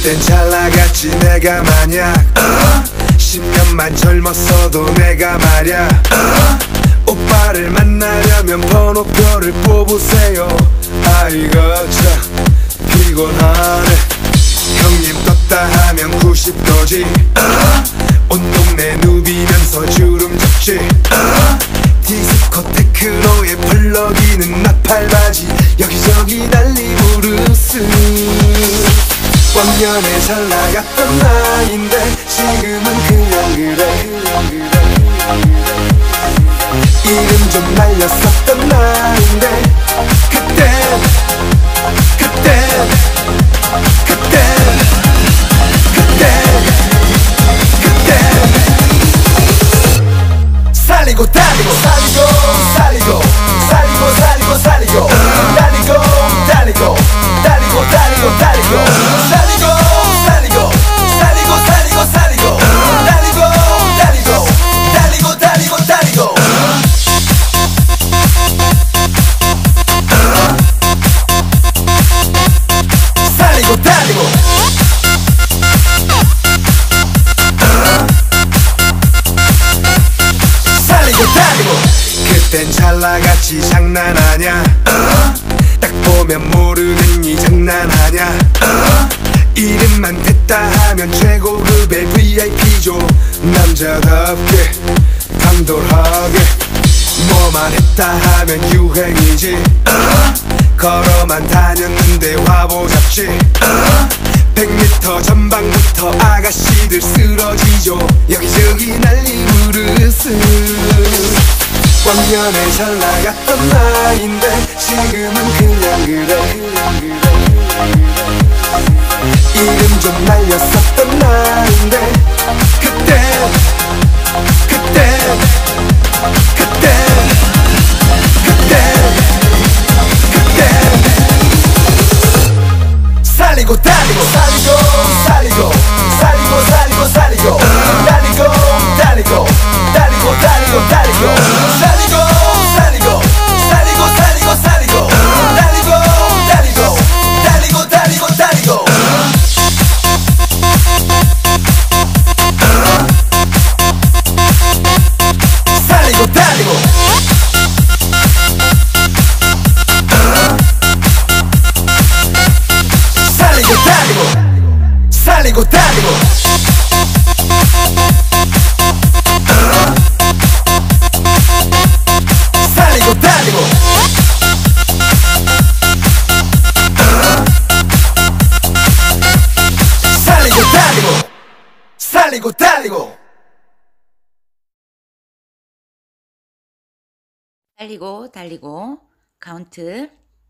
그땐 잘 나갔지 내가 만약 10년만 젊었어도 내가 말야 오빠를 만나려면 번호표를 뽑으세요. 아이고 참 피곤하네. 형님 떴다 하면 90도지 온 동네 누비면서 주름 잡지 디스코테크노에 펄럭이는 나팔바지 여기저기 난리 부르스. 왕년에 잘 나갔던 나인데 지금은 그냥 그래. 이름 좀 날렸었던 나인데 그때 살리고 달리고 살리고 달리고 살리고 달리고 살리고 달리고 달리고 달리고 그땐 잘 나갔지 장난하냐 딱 보면 모르는 이 장난하냐 이름만 됐다 하면 최고급의 VIP죠. 남자답게 강돌하게 뭐만 했다 하면 유행이지 걸어만 다녔는데 화보 잡지 100m 전방부터 아가씨들 쓰러지죠. 여기저기 난리 부르스. 왕년에 잘 나갔던 나인데 지금은 그냥 그래. 이름 좀 날렸었던 나인데 그때 살리고 달리고 살리고 달리고 달리고 달리고 달리고 달리고 카운트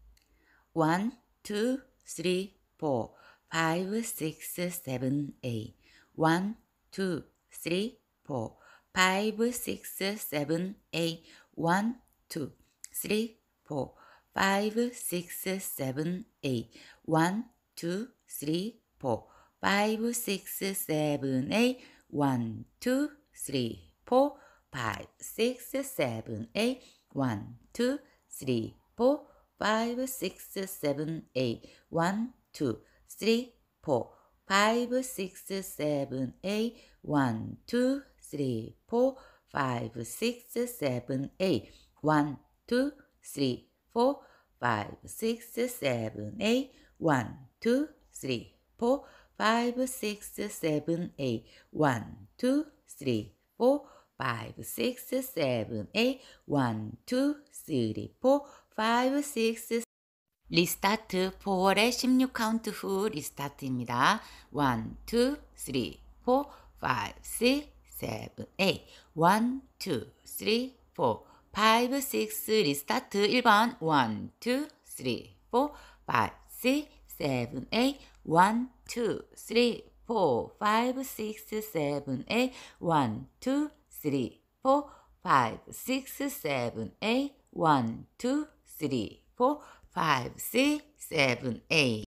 1, 2, 3, 4, 5, 6, 7, 8 1, 2, 3, 4, 5, 6, 7, 8 1, 2, 3, 4, 5, 6, 7, 8 1, 2, 3, 4, 5, 6, 7, 8 1, 2, 3, 4, 5, 6, 7, 8 1, 2, 3, 4, 5, 6, 7, 8 1, 2, 3, 4, 5, 6, 7, 8 1, 2, 3, 4, 5, 6, 7, 8 1, 2, 3, 4, 5, 6, 7, 8 1, 2, 3, 4, 5, 6, 7, 8 1, 2, 3, 4, 5, 6, 7, 8 1, 2, 3, 4, 5, 6 리스타트 4월의 16카운트 후 리스타트입니다. 1, 2, 3, 4, 5, 6, 7, 8 1, 2, 3, 4, 5, 6 리스타트 1번 1, 2, 3, 4, 5, 6, 7, 8 1, 2, 3, 4, 5, 6, 7, 8 1, 2, 3, 4, 5, 6, 7, 8 1, 2, 3, 4, 5, 6, 7, 8